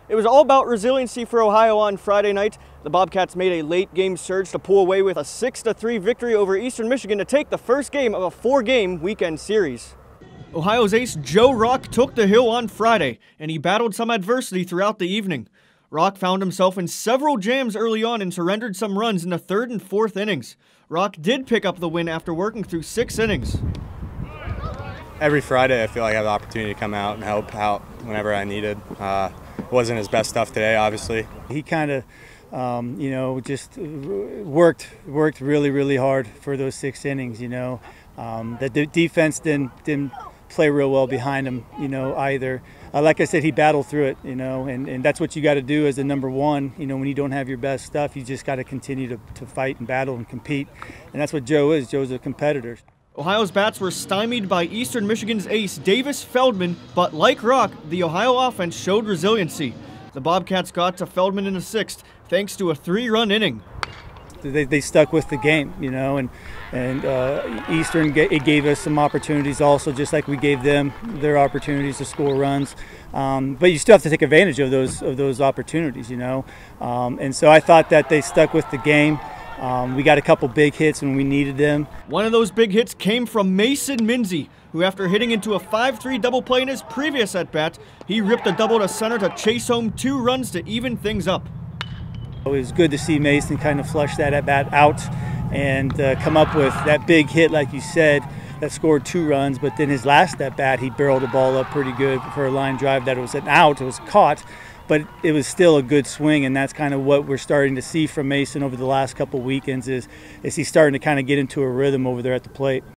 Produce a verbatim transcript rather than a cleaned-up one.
It was all about resiliency for Ohio on Friday night. The Bobcats made a late game surge to pull away with a six to three victory over Eastern Michigan to take the first game of a four-game weekend series. Ohio's ace Joe Rock took the hill on Friday, and he battled some adversity throughout the evening. Rock found himself in several jams early on and surrendered some runs in the third and fourth innings. Rock did pick up the win after working through six innings. Every Friday I feel like I have the opportunity to come out and help out whenever I needed. Uh, it wasn't his best stuff today, obviously. He kind of, um, you know, just worked worked really, really hard for those six innings, you know. Um, the de defense didn't, didn't play real well behind him, you know, either. Uh, like I said, he battled through it, you know, and, and that's what you got to do as a number one. You know, when you don't have your best stuff, you just got to continue to, to fight and battle and compete. And that's what Joe is. Joe's a competitor. Ohio's bats were stymied by Eastern Michigan's ace Davis Feldman, but like Rock, the Ohio offense showed resiliency. The Bobcats got to Feldman in the sixth thanks to a three-run inning. They, they stuck with the game, you know, and and uh, Eastern it gave us some opportunities also, just like we gave them their opportunities to score runs. Um, but you still have to take advantage of those of those opportunities, you know. Um, and so I thought that they stuck with the game. Um, we got a couple big hits when we needed them. One of those big hits came from Mason Minzey, who after hitting into a five three double play in his previous at-bat, he ripped a double to center to chase home two runs to even things up. It was good to see Mason kind of flush that at-bat out and uh, come up with that big hit, like you said, that scored two runs. But then his last at-bat, he barreled the ball up pretty good for a line drive that it was an out. It was caught, but it was still a good swing, and that's kind of what we're starting to see from Mason over the last couple weekends is, is he's starting to kind of get into a rhythm over there at the plate.